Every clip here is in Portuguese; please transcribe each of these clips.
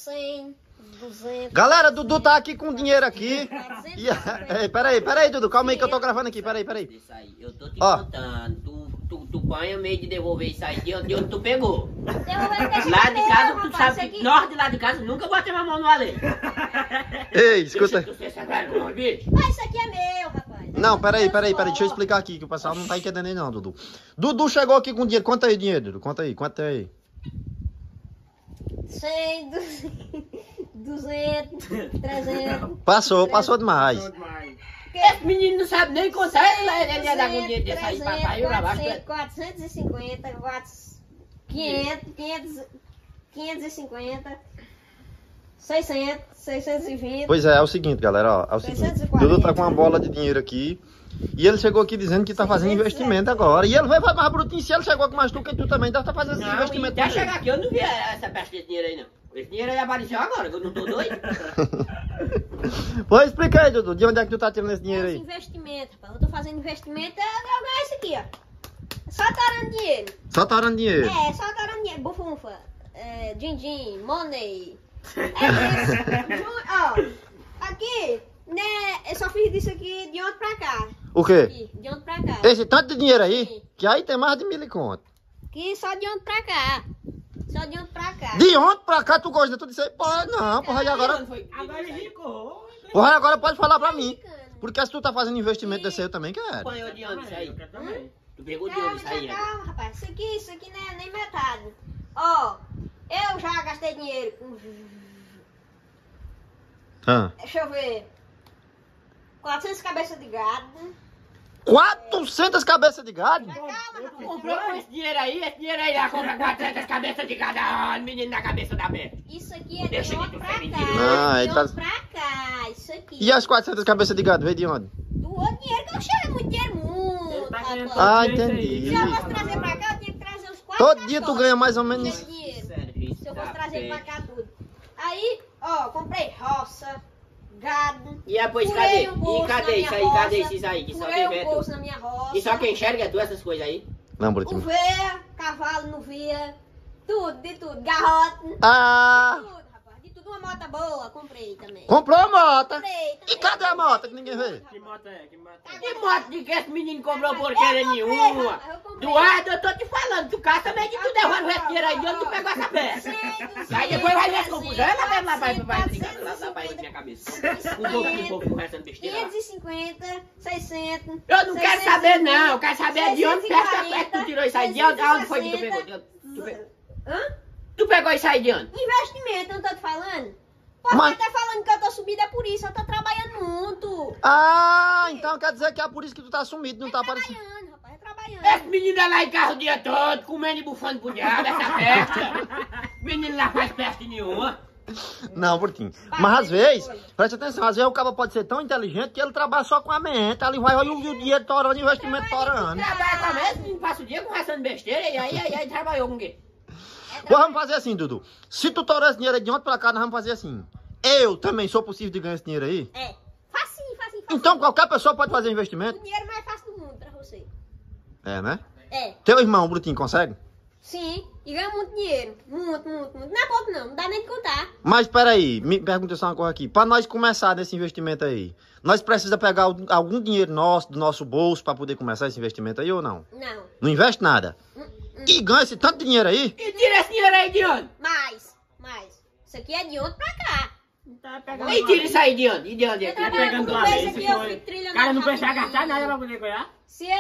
100, 200... Galera, Dudu tá aqui com dinheiro aqui. Peraí, Dudu, calma aí que eu tô gravando aqui, peraí. Isso aí, eu tô te contando. Tu ganha meio de devolver isso aí de onde tu pegou. Lá de casa, tu sabe que nós de lá de casa nunca botamos a mão no Ale. Ei, escuta. Isso aqui é meu, rapaz. Não, peraí, deixa eu explicar aqui, que o pessoal não tá entendendo aí não, Dudu. Dudu chegou aqui com dinheiro, conta aí dinheiro, Dudu, conta aí. 100, 200, 300... Passou demais. Esse menino não sabe nem contar, ele ia dar com dinheiro desse aí, papai, eu abaixo. 450, 550, 600, 620... Pois é o seguinte, galera, ó, é o seguinte. 640. Dudu tá com uma bola de dinheiro aqui. E ele chegou aqui dizendo que tá fazendo investimento agora. E ele vai mais brutinho, se ele chegou com mais tu que tu também deve estar fazendo esse investimento. Até chegar aqui, eu não vi essa peste desse dinheiro aí, não. Esse dinheiro aí apareceu agora, que eu não tô doido. Pô, explica aí, Dudu, de onde é que tu tá tirando esse dinheiro aí? Investimento, rapaz. Eu tô fazendo investimento, eu ganho isso aqui, ó. Só torando dinheiro. Só torando dinheiro? É, só torando dinheiro. Bufunfa, din-din, money. É isso. Ó, aqui, né, eu só fiz disso aqui de ontem pra cá. O quê? Aqui, de ontem pra cá. Esse tanto de dinheiro aí? Sim. Que aí tem mais de 1.000 conto. Aqui só de ontem pra cá. Só de ontem pra cá. De ontem pra cá tu gosta de tudo isso aí? Porra, não, porra, e agora... Agora ele ficou. Porra, agora pode falar pra mim. Porque se tu tá fazendo investimento desse aí, eu também quero. Apanhou de onde isso aí? Tu pegou de onde isso aí? Calma, rapaz. Isso aqui não é nem metade. Ó, eu já gastei dinheiro com... Deixa eu ver. 400 cabeças de gado. 400 cabeças de gado? Calma, rapaz. Comprou com esse dinheiro aí lá compra 400 cabeças de cada menino na cabeça da merda. Isso aqui é Deixa de que ontem tu pra é cá. mentiroso. Ah, De ele tá- ontem pra cá. Isso aqui. E as 400 cabeças de gado, veio de onde? Do outro dinheiro que eu chamo muito dinheiro, muito. tá ganhando rapaz. Ah, entendi. Se eu fosse trazer pra cá, eu tinha que trazer uns 4 Todo dia tu ganha mais ou menos... esse dinheiro. Se eu fosse trazer pra cá tudo. Aí, ó, comprei roça, gado. E depois furei cadê? um bolso E cadê na isso minha aí? Cadê roça, esses aí? Que só furei quem um vê bolso tu? na minha roça. E só quem enxerga é tu essas coisas aí? Não, O Brutinho. veia, cavalo não via, tudo, de tudo, garrote, Ah, tudo, rapaz, de tudo, uma moto boa, comprei também. comprou a moto. Comprei E também. cadê a moto que ninguém vê? Que moto é? Que moto é? Que moto de que esse menino comprou porqueira nenhuma? Eu comprei. Eduardo, eu tô te falando, tu caça meio que tu devolve esse dinheiro aí de onde tu pegou essa peça. Aí depois vai ver as confusões, ela mesmo lá vai brincando, lá vai na minha cabeça. Um pouco conversando besteira lá. 550, 600. Eu não quero saber não, eu quero saber de onde 640, tu tirou isso aí, de onde foi que tu pegou? Hã? Tu pegou isso aí de onde? Investimento, não tô te falando? Pode Mas- estar falando que eu tô subida, é por isso, eu tô trabalhando muito. Ah, então quer dizer que é por isso que tu tá sumido, não tá aparecendo. Trabalhando, rapaz, é trabalhando. Esse menino é lá em casa o dia todo, comendo e bufando pro diabo, essa festa. Menino lá faz festa nenhuma. Não, Brutinho. Mas às vezes, preste atenção, às vezes o cara pode ser tão inteligente que ele trabalha só com a mente. Ali vai olha o dinheiro torando, o investimento torando. Trabalha com a mesma, passa o dia conversando besteira e aí trabalhou com o quê? Pô, vamos fazer assim, Dudu. Se tu torou esse dinheiro aí de ontem pra cá, nós vamos fazer assim. Eu também sou possível de ganhar esse dinheiro aí? É, facinho. Então qualquer pessoa pode fazer investimento? O dinheiro mais fácil do mundo pra você. É, né? É, Teu irmão, Brutinho, consegue? sim, e ganha muito dinheiro. Muito. Não é pouco não dá nem de contar. Mas peraí, me pergunta só uma coisa aqui. Pra nós começar nesse investimento aí, nós precisamos pegar algum dinheiro nosso, do nosso bolso, pra poder começar esse investimento aí ou não? Não, Não investe nada? E ganha esse tanto de dinheiro aí? E tira esse dinheiro aí de onde? mais. Isso aqui é de ontem pra cá. Tá pegando E tira isso aí de onde? E de onde é Eu que Tá trabalho pegando com uma peixe vez, aqui, se eu foi. fico trilhando. O cara não precisa rapidinho. gastar nada pra poder ganhar? Se eu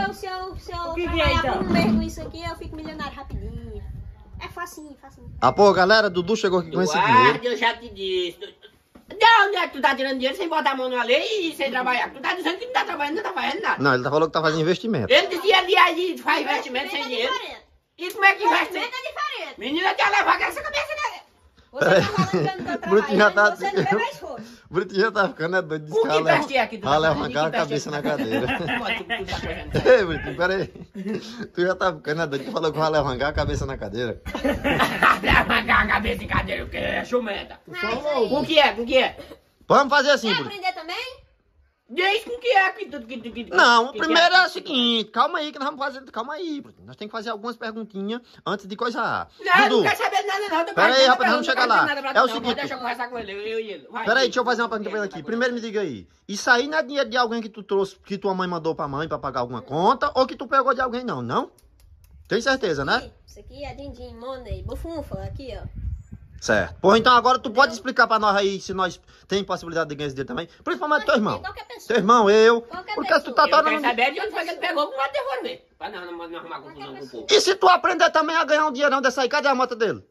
O que trabalhar é, então? por um mês com isso aqui, eu fico milionário rapidinho. É facinho. Ah, pô, galera, Dudu chegou aqui com esse dinheiro. Eduardo, eu já te disse. De onde é que tu tá tirando dinheiro sem botar a mão na lei e sem trabalhar? Tu tá dizendo que não tá trabalhando, não tá fazendo nada. Não, ele falou que tá fazendo investimento. Ele dizia ali faz investimento sem dinheiro. E como é que investe? Investimento é diferente. Menina, quer levar essa cabeça dela. Você tá falando que eu não tô Brutinho já trabalhando, tá- você não vê mais força. O Brutinho já tá ficando doido de Com que escala. peste é aqui? Vai levantar a cabeça na cadeira. Ei, Brutinho, peraí. Tu já tá ficando doido, tu falou que vai levantar a cabeça na cadeira. Levantar a cabeça em cadeira, o que é? Chumeta. Mas aí, Com que é? Vamos fazer assim, quer Brutinho. aprender também? Diz com que é que tu... Não, o primeiro é o seguinte, calma aí que nós vamos fazer, calma aí, Brutinho. Nós temos que fazer algumas perguntinhas antes de coisar. Não, Dudu, não quer saber de nada não. Pera aí, rapaz, vamos chegar lá. É o seguinte... Deixa eu conversar com ele, eu e ele. Vai, Pera aí, deixa eu fazer uma pergunta pra ele aqui. Primeiro me diga aí, isso aí não é dinheiro de alguém que tu trouxe, que tua mãe mandou pra mãe pra pagar alguma conta, ou que tu pegou de alguém não, não? Tem certeza, né? Isso aqui é din-din, money, bufunfa, aqui, ó. Certo. Pô, então agora tu pode explicar pra nós aí se nós tem possibilidade de ganhar esse dinheiro também? Principalmente teu irmão. Qualquer pessoa. Teu irmão, eu. Qualquer Porque se tu tá Eu quero tornando... saber de onde foi que ele pegou com o devolver. Pra não arrumar confusão com o povo. E se tu aprender também a ganhar um dinheirão dessa aí, cadê a moto dele?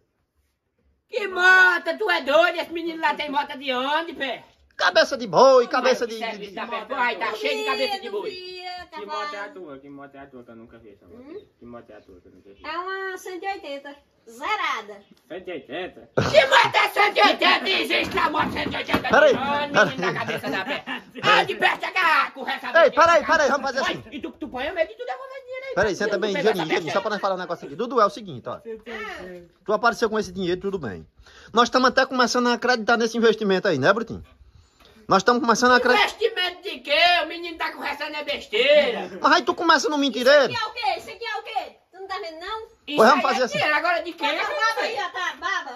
Que mota, tu é doido? Esse menino lá tem mota de onde, pé? Cabeça de boi, cabeça de... Serviço da pé. Ai, tá cheio de cabeça de boi. Que moto é a tua? Que moto é a tua que eu nunca vi essa moto? Que moto é a tua que eu nunca vi? É uma 180, zerada. 180? Que moto é 180? Existe a moto 180 Peraí, de onde, menino da cabeça da pé? Ah, de pé, chega com essa... Ei, peraí, vamos fazer assim. E tu põe o medo de tu devolver dinheiro aí. Peraí, senta bem, Tu pegou essa Geninho, peste só pra nós falar um negócio aqui. Dudu, é o seguinte, ó. Tu apareceu com esse dinheiro, tudo bem. Nós estamos até começando a acreditar nesse investimento aí, né, Brutinho? Nós estamos começando a acreditar... Investimento de quê? O menino tá conversando é besteira. Mas aí tu começa no mentireiro. Isso aqui é o quê? Isso aqui é o quê? Tu não tá vendo, não? Isso Pois vamos aí fazer é assim. dinheiro, agora de quê? Olha a baba aí, ó, tá,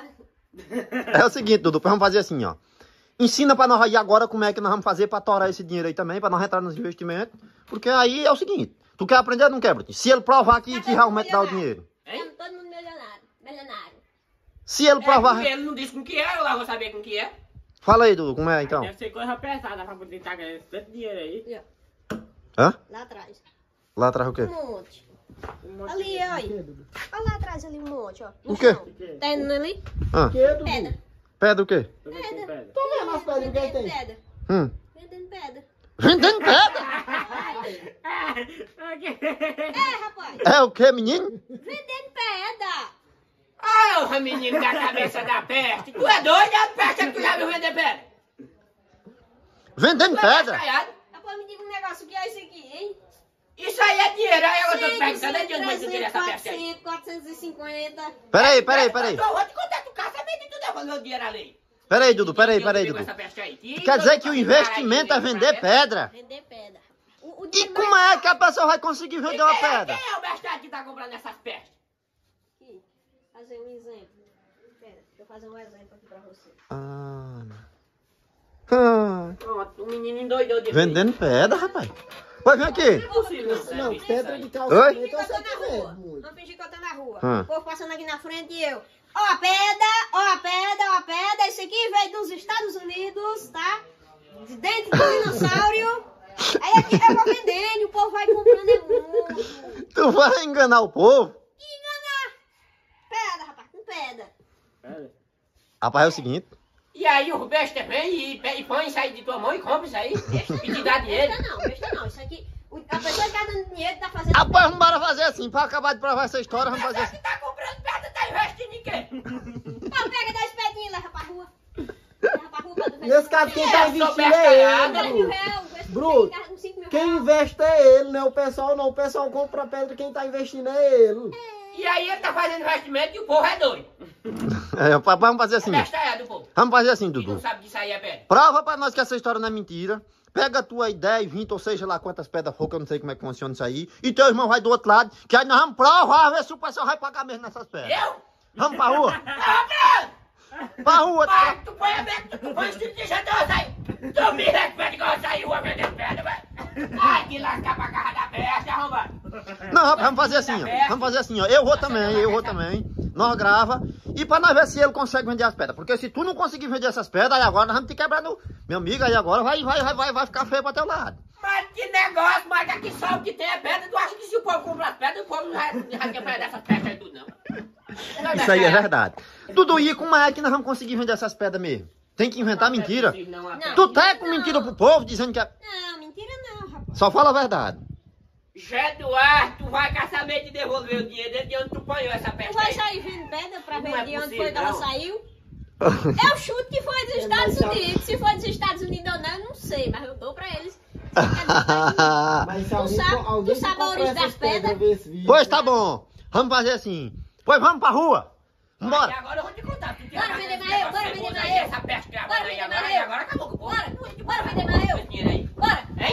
baba. É o seguinte, Dudu, vamos fazer assim, ó. Ensina pra nós aí agora como é que nós vamos fazer pra torar esse dinheiro aí também, pra nós entrar nos investimentos. Porque aí é o seguinte, tu quer aprender ou não quer, Brutinho? Se ele provar que realmente dá o dinheiro. Hein? Todo mundo milionário. Se ele provar... Ele não disse com que é, eu lá vou saber com que é. Fala aí, Dudu, como é então? Deve ser coisa pesada pra poder estar ganhando tanto dinheiro aí. Hã? Lá atrás. Lá atrás o quê? Um monte. Ali, olha. Olha lá atrás ali um monte, ó. No O quê? chão. Tá indo ali? Ah, Pedra. pedra o quê? Tu vê que tem pedra. Tô vendo as pedras que tem. Pedra. Vendendo pedra. Vendendo pedra? É, rapaz. É o quê, menino? Vendendo pedra. Ah, o menino da cabeça da peste. Tu é doido, é a peste que tu já viu vender pedra? Vendendo Tu é pedra? cascaiado? Rapaz, me diga um negócio, o que é isso aqui, hein? Isso aí é dinheiro, aí eu tô perguntando de onde você tira essa peste aí. 450. Peraí. Eu vou te contar, tu caça meio de tu devolver o dinheiro ali. Peraí, Dudu, peraí, Dudu. Quer dizer que o investimento é vender pedra? Vender pedra. O E dinheiro como mais é que a pessoa vai conseguir vender uma pedra? Quem é o bestado que tá comprando essas pestes? aqui. Fazer um exemplo. Pera, deixa eu fazer um exemplo aqui pra você. Pronto, o menino endoidou de Vendendo pedra, rapaz. Vai, vem aqui. Não, Pedra de Oi? calçamento, Fingir que eu eu sei tô que na vende rua. muito. Vamos fingir que eu tô na rua. Ah. O povo passando aqui na frente e eu. Ó a pedra. Esse aqui veio dos Estados Unidos, tá? De dentro do dinossauro. Aí aqui eu vou vendendo e o povo vai comprando é muito. Tu vai enganar o povo? Enganar. Pedra, rapaz, com pedra. Pedra? Rapaz, é o seguinte. E aí o besta vem e põe isso aí de tua mão e compra isso aí. E te dá dinheiro. Besta não. Isso aqui, a pessoa que tá dando dinheiro tá fazendo... Rapaz, vamos embora fazer assim. Pra acabar de provar essa história, vamos fazer assim. Você tá comprando pedra, tá investindo em quê? Pô, pega 10 pedrinhas e leva pra rua. Leva pra rua pra tu Nesse caso, quem tá Eu sou investindo é pescaiado. ele, Bruto. Bruto. Quem investe é ele, não é o pessoal não. O pessoal compra a pedra, quem tá investindo é ele. E aí ele tá fazendo investimento e o povo é doido. É, papai, vamos fazer assim. Besta é do povo. Vamos fazer assim, E não Dudu. sabe que isso aí é pedra. Prova pra nós que essa história não é mentira. Pega a tua ideia, 20 ou seja lá quantas pedras for, que eu não sei como é que funciona isso aí. E teu irmão vai do outro lado, que aí nós vamos provar, ver se o pessoal vai pagar mesmo nessas pedras. Eu? Vamos pra rua? Não, Pra rua. Pai, tu põe a meta, tu põe esse tipo de gente, eu saio. Tu me respeita que eu saio rua vendendo pedra, velho. Ai, que lascar pra casa da peste, arrombado. Não, rapaz, vamos fazer assim, ó. Vamos fazer assim, ó. Eu vou também. Nós grava. E pra nós ver se ele consegue vender as pedras. Porque se tu não conseguir vender essas pedras, aí agora nós vamos te quebrar no... Meu amigo, aí agora vai ficar feio pra teu lado. Mas que negócio, mas aqui só o que tem é pedra. Tu acha que se o povo comprar as pedras, o povo não vai quebrar dessas pedras aí tudo, não? Isso aí é verdade. Dudu, e como é que nós vamos conseguir vender essas pedras mesmo? Tem que inventar mentira. Tu tá com mentira pro povo, dizendo que é... Não, mentira não, rapaz. Só fala a verdade. Eduardo, tu vai caçar meio de devolver o dinheiro dele de onde tu ponhou essa Tu peste vai aí. sair vendo pedra pra Não ver é de onde possível, foi que ela não. saiu? Eu chuto que foi dos Estados Unidos. Se foi dos Estados Unidos ou não, eu não sei, mas eu dou pra eles. Mas se Tu alguém, sabe- alguém tu sabe que a comprar origem essas das pedras? pedras, ver esse vídeo. Pois tá bom. Vamos fazer assim. Pois vamos pra rua. E Vambora. agora eu vou te contar. Tu tinha Bora fazendo vender esse mais eu, negócio bora vender nervoso mais aí, eu. essa peste gravando Bora aí vender agora, mais e eu. agora acabou com o povo. Bora vender mais eu. Esse dinheiro aí. Bora. É?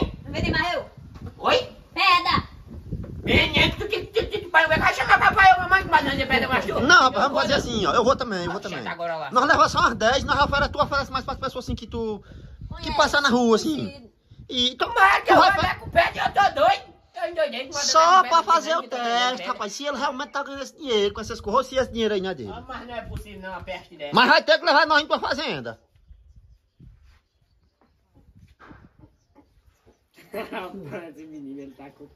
rapaz, vamos fazer assim, ó. Eu vou também, eu vou também. Agora lá. Nós levamos só umas 10, nós tu oferece mais para as pessoas assim que tu... Que passar na rua, assim. E tu Mas eu vai vou dar com o pé de eu tô doido. Eu endoidei. só pra fazer o teste, rapaz. Se ele realmente tá ganhando esse dinheiro, com essas coisas, se esse dinheiro aí não é dele. Ah, mas não é possível não, uma peste dessa. Mas vai ter que levar nós indo pra fazenda. Esse menino, ele tá com...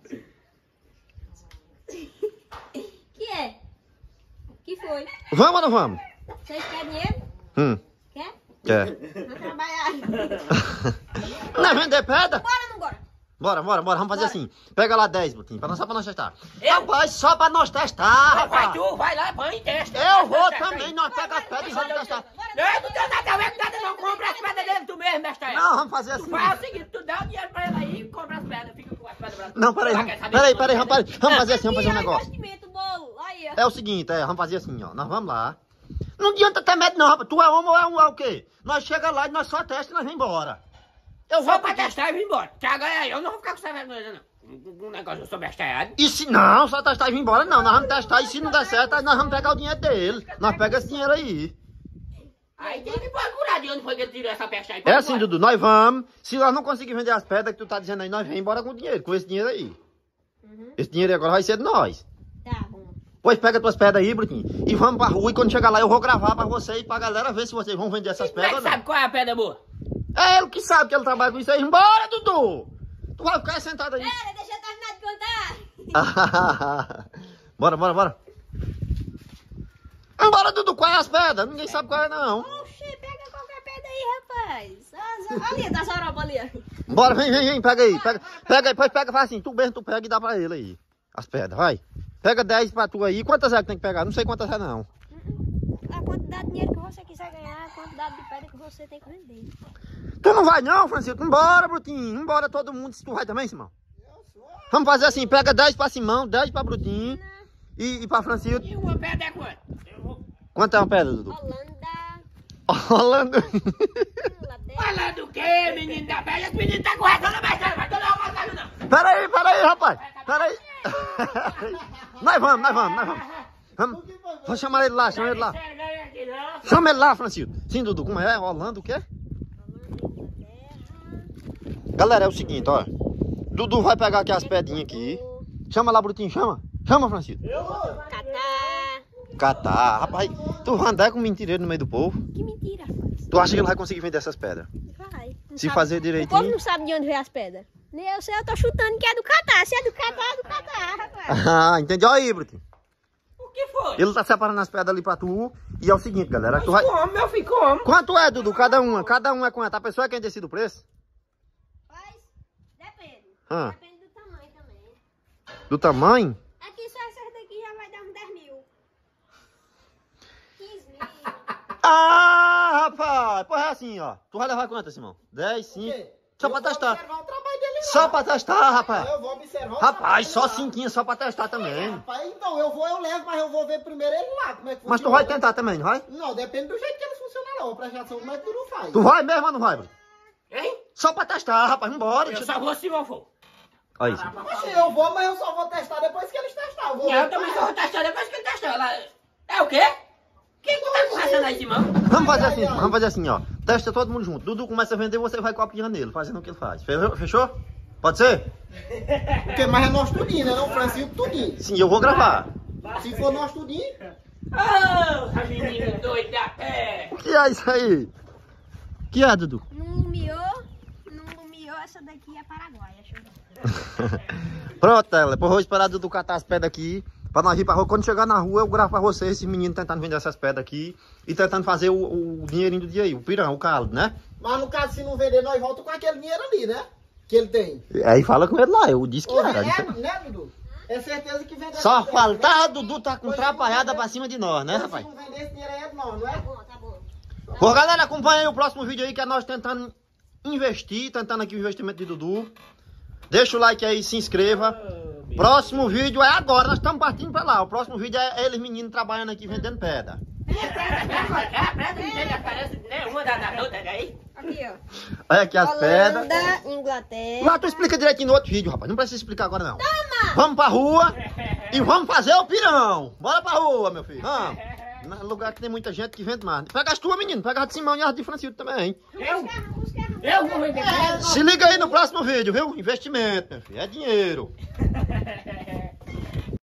Que é? Que foi? Vamos ou não vamos? Vocês querem dinheiro? Quer? Quer. Vamos trabalhar. Não é vender pedra? Bora ou não bora? Bora, vamos fazer assim. Pega lá 10, Brutinho, só pra nós testar. Eu? Rapaz, só pra nós testar, Vai rapaz. tu, vai lá, põe e testa. Eu vou também, nós pega as pedras e vamos testar. Não, tu tem nada a ver com nada, não. Compra as pedras dele tu mesmo, mestre. Não, vamos fazer Tu assim. faz o seguinte, tu dá o dinheiro pra ele aí e compra as pedras. Fica com as pedras pra tu. Não, peraí, rapaz. Vamos fazer assim, vamos fazer um negócio. Investimento, bolo. Aí, ó. É o seguinte, vamos fazer assim, ó. Nós vamos lá. Não adianta ter medo não, rapaz. Tu é homem ou é o quê? Nós chega lá e nós só testa e nós vamos embora. Eu Só vou pra testar e vir embora. Tiago, eu não vou ficar com essa vergonha, não. Um negócio, eu sou bestalhado. E se não, só testar e vir embora, não. Nós vamos testar e se não der certo, aí nós vamos pegar o dinheiro dele. Nós pega esse dinheiro aí. Aí tem que procurar de onde foi que ele tirou essa peste aí. É assim, Dudu, nós vamos. Se nós não conseguirmos vender as pedras que tu tá dizendo aí, nós vamos embora com o dinheiro, com esse dinheiro aí. Esse dinheiro aí agora vai ser de nós. Tá bom. Pois pega tuas pedras aí, Brutinho, e vamos pra rua. E quando chegar lá eu vou gravar pra você e pra galera ver se vocês vão vender essas Como é pedras que ou não. sabe qual é a pedra boa? É ele que sabe que ele trabalha com isso aí. Bora, Dudu! Tu vai ficar sentado aí. Pera, deixa eu terminar de contar. Bora. Bora, Dudu, qual é as pedras? Ninguém sabe qual é, não. Oxi, pega qualquer pedra aí, rapaz. Ali, tá soroba ali, ó. Bora, vem, pega aí. Pega aí, depois pega, faz assim. Tu mesmo, tu pega e dá pra ele aí. As pedras, vai. Pega 10 pra tu aí. Quantas é que tem que pegar? Não sei quantas é, não. A quantidade de dinheiro que você quiser ganhar, a quantidade de pedra que você tem que vender. Tu não vai não, Francisco? Embora, Brutinho. Embora todo mundo. Se tu vai também, Simão? Vamos fazer assim. Pega 10 pra Simão, 10 pra Brutinho e pra Francisco. E uma pedra é quanto? Quanto é uma pedra, Dudu? Holanda. Holanda. Falando o quê, menino da pedra? Esse menino tá com razão, não vai todo mundo não. Peraí, rapaz. Peraí. Nós vamos. Vamos. Vou chamar ele lá, chama ele lá. Chama ele lá, Francisco. Sim, Dudu, como é? Holanda o quê? Galera, é o seguinte, ó. Dudu vai pegar aqui as pedrinhas aqui. Chama lá, Brutinho, chama. Chama, Francisco. Catar. Rapaz, tu vai andar com mentireiro no meio do povo? Que mentira, rapaz. Tu acha que ele vai conseguir vender essas pedras? Vai. Se fazer O povo direitinho? não sabe de onde vem as pedras. Nem eu sei, eu tô chutando que é do Catar. Se é do Catar, é do Catar, rapaz. Ah, entendeu aí, Brutinho? O que foi? Ele tá separando as pedras ali pra tu. E é o seguinte, galera. Tu vai... Como, meu filho, como? Quanto é, Dudu? Cada uma é quanto? A pessoa é quem decide o preço? Mas, depende. Ah. Depende do tamanho também. Do tamanho? Aqui só essas daqui já vai dar uns 10 mil. 15 mil. Ah, rapaz. Pois é assim, ó. Tu vai levar quanto, Simão? 10, 5? Só pra testar. observar o trabalho dele lá. Só pra testar, rapaz. Eu vou observar o Rapaz, só trabalho dele 5 só pra testar lá. também. Rapaz, então eu levo, mas eu vou ver primeiro ele lá, como é que funciona. Mas tu vai tentar também, não vai? Não, depende do jeito que eles funcionam lá. Vou prestar atenção como é que tu não faz. Tu vai mesmo ou não vai, Bruno? Hein? Só pra testar, rapaz. Vambora. Eu só vou se eu for. Olha isso. Mas eu vou, mas eu só vou testar depois que eles testarem. Eu vou Eu ver também como só vou testar depois que ele testar. Ela... É o quê? Quem tu tá com raça aí, Simão? Vamos fazer assim, ó. Testa todo mundo junto. Dudu começa a vender, você vai copiando ele, fazendo o que ele faz. Fechou? Pode ser? Porque mais é nós tudinho, né? Não, Francisco tudinho. Sim, eu vou gravar. Se for nós tudinho, Ô, menino doido da pé. O que é isso aí? O que é, Dudu? Não lumiou, essa daqui é paraguaia. Deixa eu ver. Pronto, ela. Depois eu vou esperar Dudu catar as pedras aqui. Pra nós ir pra rua. Quando chegar na rua, eu gravo pra vocês esses meninos tentando vender essas pedras aqui. E tentando fazer o dinheirinho do dia aí. O pirão, o caldo, né? mas no caso, se não vender, nós voltamos com aquele dinheiro ali, né? Que ele tem. Aí fala com ele lá. Eu disse que Ô, era. né, Dudu? É certeza que vender. Só faltar Dudu tá com trapalhada pra cima de nós, né, rapaz? Se não vender esse dinheiro aí é de nós, não é? Tá bom. Pô, galera, acompanha aí o próximo vídeo aí que é nós tentando investir, tentando aqui o investimento de Dudu. Deixa o like aí, se inscreva. Próximo vídeo é agora, nós estamos partindo pra lá. O próximo vídeo é eles meninos trabalhando aqui vendendo pedra. Parece nenhuma da outra aí. Aqui, ó. Olha aqui as pedras. Holanda, Inglaterra. Lá tu explica direitinho no outro vídeo, rapaz. Não precisa explicar agora, não. Vamos pra rua e vamos fazer o pirão. Bora pra rua, meu filho. Vamos. No lugar que tem muita gente que vende mais. Pega as tuas, menino. Pega a de Simão e a de Francildo também. Eu vou vender pedra. Se liga aí no próximo vídeo, viu? Investimento, meu filho. É dinheiro.